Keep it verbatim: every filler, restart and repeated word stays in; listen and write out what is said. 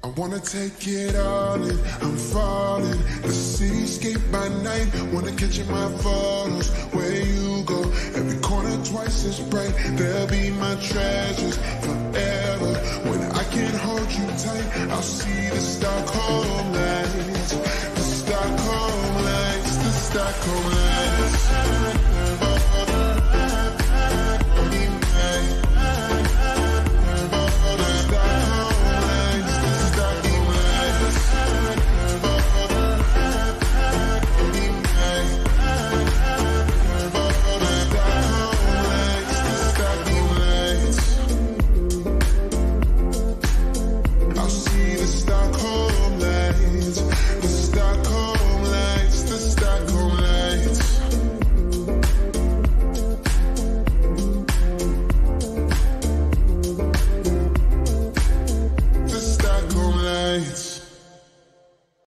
Wanna take it all in, I'm falling. The cityscape by night, wanna catch in my photos. Where you go, every corner twice as bright. They'll be my treasures forever. When I can't hold you tight, I'll see the Stockholm lights. The Stockholm lights, the Stockholm lights.